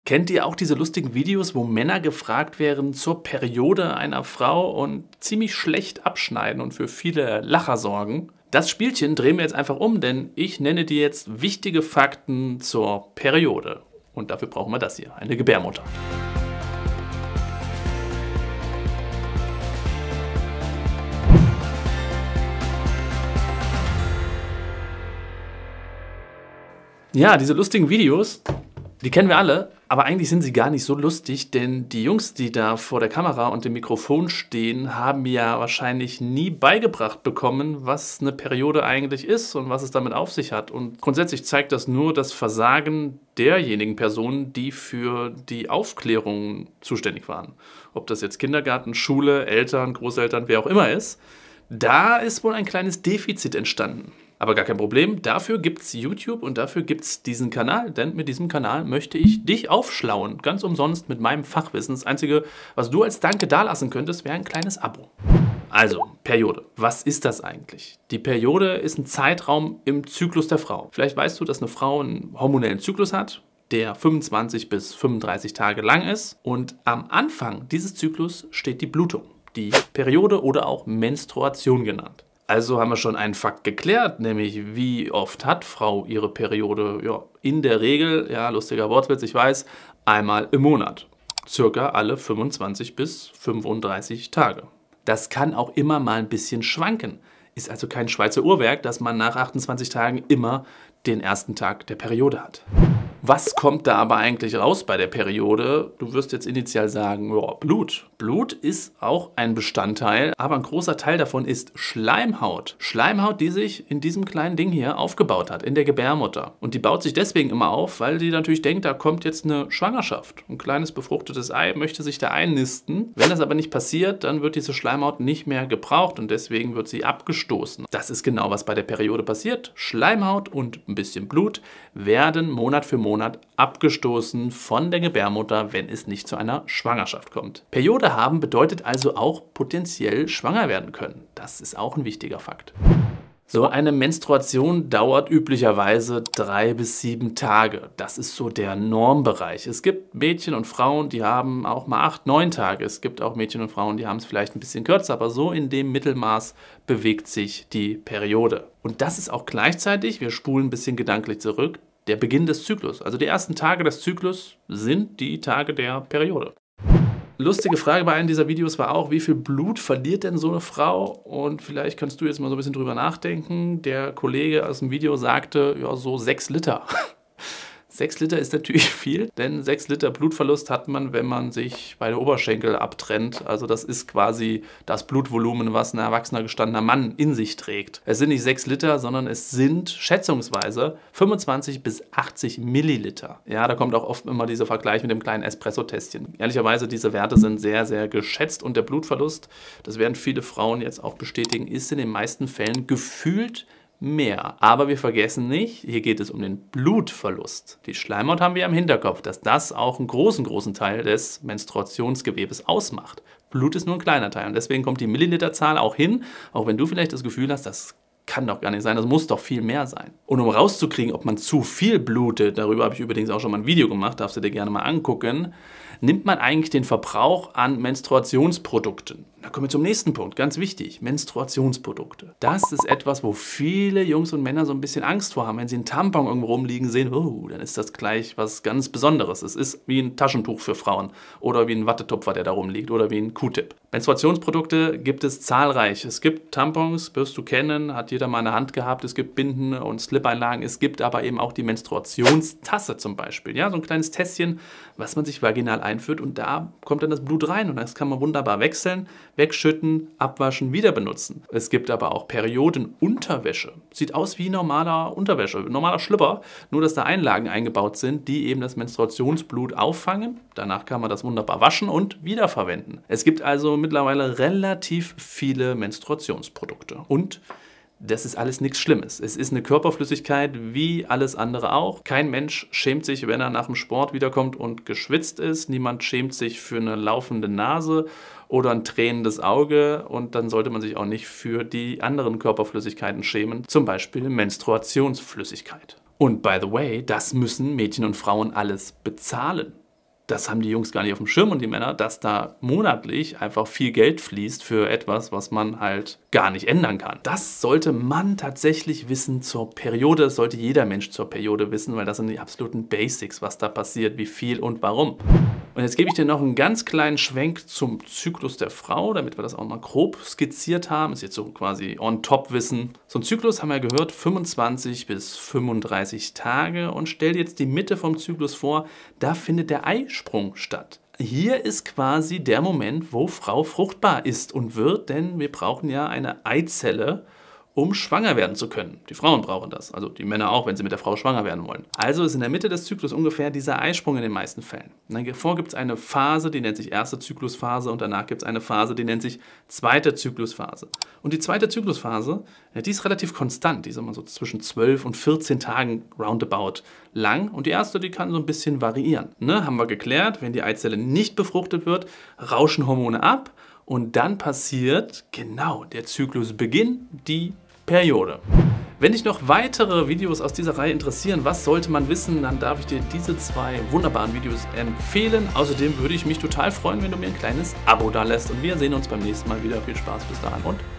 Kennt ihr auch diese lustigen Videos, wo Männer gefragt werden zur Periode einer Frau und ziemlich schlecht abschneiden und für viele Lacher sorgen? Das Spielchen drehen wir jetzt einfach um, denn ich nenne dir jetzt wichtige Fakten zur Periode. Und dafür brauchen wir das hier, eine Gebärmutter. Ja, diese lustigen Videos, die kennen wir alle, aber eigentlich sind sie gar nicht so lustig, denn die Jungs, die da vor der Kamera und dem Mikrofon stehen, haben ja wahrscheinlich nie beigebracht bekommen, was eine Periode eigentlich ist und was es damit auf sich hat. Und grundsätzlich zeigt das nur das Versagen derjenigen Personen, die für die Aufklärung zuständig waren. Ob das jetzt Kindergarten, Schule, Eltern, Großeltern, wer auch immer ist, da ist wohl ein kleines Defizit entstanden. Aber gar kein Problem, dafür gibt es YouTube und dafür gibt es diesen Kanal, denn mit diesem Kanal möchte ich dich aufschlauen, ganz umsonst mit meinem Fachwissen. Das Einzige, was du als Danke dalassen könntest, wäre ein kleines Abo. Also, Periode. Was ist das eigentlich? Die Periode ist ein Zeitraum im Zyklus der Frau. Vielleicht weißt du, dass eine Frau einen hormonellen Zyklus hat, der 25 bis 35 Tage lang ist. Und am Anfang dieses Zyklus steht die Blutung, die Periode oder auch Menstruation genannt. Also haben wir schon einen Fakt geklärt, nämlich wie oft hat Frau ihre Periode? Ja, in der Regel, ja, lustiger Wortwitz, ich weiß, einmal im Monat. Circa alle 25 bis 35 Tage. Das kann auch immer mal ein bisschen schwanken. Ist also kein Schweizer Uhrwerk, dass man nach 28 Tagen immer den ersten Tag der Periode hat. Was kommt da aber eigentlich raus bei der Periode? Du wirst jetzt initial sagen, ja, Blut. Blut ist auch ein Bestandteil, aber ein großer Teil davon ist Schleimhaut. Schleimhaut, die sich in diesem kleinen Ding hier aufgebaut hat, in der Gebärmutter. Und die baut sich deswegen immer auf, weil die natürlich denkt, da kommt jetzt eine Schwangerschaft. Ein kleines befruchtetes Ei möchte sich da einnisten. Wenn das aber nicht passiert, dann wird diese Schleimhaut nicht mehr gebraucht und deswegen wird sie abgestoßen. Das ist genau, was bei der Periode passiert. Schleimhaut und ein bisschen Blut werden Monat für Monat abgestoßen von der Gebärmutter, wenn es nicht zu einer Schwangerschaft kommt. Periode haben bedeutet also auch potenziell schwanger werden können. Das ist auch ein wichtiger Fakt. So eine Menstruation dauert üblicherweise 3 bis 7 Tage. Das ist so der Normbereich. Es gibt Mädchen und Frauen, die haben auch mal 8, 9 Tage. Es gibt auch Mädchen und Frauen, die haben es vielleicht ein bisschen kürzer, aber so in dem Mittelmaß bewegt sich die Periode. Und das ist auch gleichzeitig, wir spulen ein bisschen gedanklich zurück, der Beginn des Zyklus. Also die ersten Tage des Zyklus sind die Tage der Periode. Lustige Frage bei einem dieser Videos war auch, wie viel Blut verliert denn so eine Frau? Und vielleicht kannst du jetzt mal so ein bisschen drüber nachdenken. Der Kollege aus dem Video sagte, ja, so 6 Liter. 6 Liter ist natürlich viel, denn 6 Liter Blutverlust hat man, wenn man sich beide Oberschenkel abtrennt. Also das ist quasi das Blutvolumen, was ein erwachsener gestandener Mann in sich trägt. Es sind nicht 6 Liter, sondern es sind schätzungsweise 25 bis 80 Milliliter. Ja, da kommt auch oft immer dieser Vergleich mit dem kleinen Espresso-Tässchen. Ehrlicherweise, diese Werte sind sehr, sehr geschätzt und der Blutverlust, das werden viele Frauen jetzt auch bestätigen, ist in den meisten Fällen gefühlt mehr. Aber wir vergessen nicht, hier geht es um den Blutverlust. Die Schleimhaut haben wir im Hinterkopf, dass das auch einen großen Teil des Menstruationsgewebes ausmacht. Blut ist nur ein kleiner Teil und deswegen kommt die Milliliterzahl auch hin, auch wenn du vielleicht das Gefühl hast, das kann doch gar nicht sein, das muss doch viel mehr sein. Und um rauszukriegen, ob man zu viel blutet, darüber habe ich übrigens auch schon mal ein Video gemacht, darfst du dir gerne mal angucken, nimmt man eigentlich den Verbrauch an Menstruationsprodukten. Da kommen wir zum nächsten Punkt, ganz wichtig, Menstruationsprodukte. Das ist etwas, wo viele Jungs und Männer so ein bisschen Angst vor haben. Wenn sie einen Tampon irgendwo rumliegen sehen, oh, dann ist das gleich was ganz Besonderes. Es ist wie ein Taschentuch für Frauen oder wie ein Wattetupfer, der da rumliegt oder wie ein Q-Tip. Menstruationsprodukte gibt es zahlreich. Es gibt Tampons, wirst du kennen, hat jeder mal in der Hand gehabt. Es gibt Binden und Slip-Einlagen. Es gibt aber eben auch die Menstruationstasse zum Beispiel. Ja, so ein kleines Tässchen, was man sich vaginal einführt und da kommt dann das Blut rein und das kann man wunderbar wechseln, wegschütten, abwaschen, wieder benutzen. Es gibt aber auch Periodenunterwäsche. Sieht aus wie normaler Unterwäsche, normaler Schlüpper, nur dass da Einlagen eingebaut sind, die eben das Menstruationsblut auffangen. Danach kann man das wunderbar waschen und wiederverwenden. Es gibt also mittlerweile relativ viele Menstruationsprodukte und das ist alles nichts Schlimmes. Es ist eine Körperflüssigkeit wie alles andere auch. Kein Mensch schämt sich, wenn er nach dem Sport wiederkommt und geschwitzt ist. Niemand schämt sich für eine laufende Nase oder ein tränendes Auge. Und dann sollte man sich auch nicht für die anderen Körperflüssigkeiten schämen, zum Beispiel Menstruationsflüssigkeit. Und by the way, das müssen Mädchen und Frauen alles bezahlen. das haben die Jungs gar nicht auf dem Schirm und die Männer, dass da monatlich einfach viel Geld fließt für etwas, was man halt gar nicht ändern kann. Das sollte man tatsächlich wissen zur Periode. Das sollte jeder Mensch zur Periode wissen, weil das sind die absoluten Basics, was da passiert, wie viel und warum. Und jetzt gebe ich dir noch einen ganz kleinen Schwenk zum Zyklus der Frau, damit wir das auch mal grob skizziert haben. Das ist jetzt so quasi On-Top-Wissen. So ein Zyklus, haben wir gehört, 25 bis 35 Tage. Und stell dir jetzt die Mitte vom Zyklus vor, da findet der Eisprung statt. Hier ist quasi der Moment, wo Frau fruchtbar ist und wird, denn wir brauchen ja eine Eizelle, um schwanger werden zu können. Die Frauen brauchen das, also die Männer auch, wenn sie mit der Frau schwanger werden wollen. Also ist in der Mitte des Zyklus ungefähr dieser Eisprung in den meisten Fällen. Und davor gibt es eine Phase, die nennt sich erste Zyklusphase und danach gibt es eine Phase, die nennt sich zweite Zyklusphase. Und die zweite Zyklusphase, ja, die ist relativ konstant, die ist immer so zwischen 12 und 14 Tagen roundabout lang und die erste, die kann so ein bisschen variieren. Ne, haben wir geklärt, wenn die Eizelle nicht befruchtet wird, rauschen Hormone ab und dann passiert genau der Zyklusbeginn, die Periode. Wenn dich noch weitere Videos aus dieser Reihe interessieren, was sollte man wissen, dann darf ich dir diese 2 wunderbaren Videos empfehlen. Außerdem würde ich mich total freuen, wenn du mir ein kleines Abo da lässt und wir sehen uns beim nächsten Mal wieder. Viel Spaß bis dahin und